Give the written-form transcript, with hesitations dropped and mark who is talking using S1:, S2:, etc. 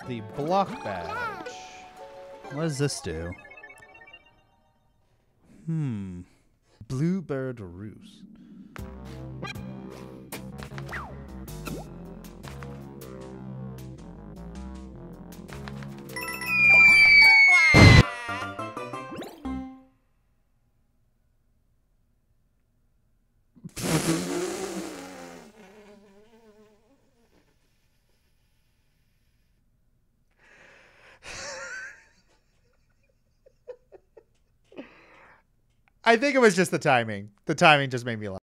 S1: the block badge. What does this do? Bluebird roost. I think it was just the timing. The timing just made me laugh.